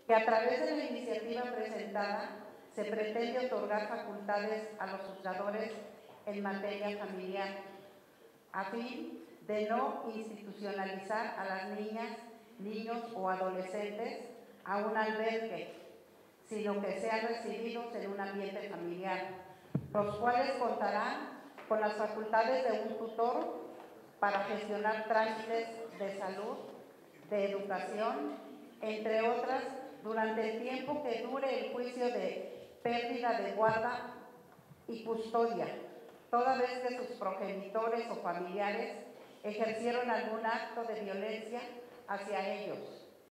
que a través de la iniciativa presentada se pretende otorgar facultades a los juzgadores en materia familiar, a fin de no institucionalizar a las niñas, niños o adolescentes a un albergue, sino que sean recibidos en un ambiente familiar, los cuales contarán con las facultades de un tutor para gestionar trámites de salud, de educación, entre otras, durante el tiempo que dure el juicio de pérdida de guarda y custodia, toda vez que sus progenitores o familiares ejercieron algún acto de violencia hacia ellos.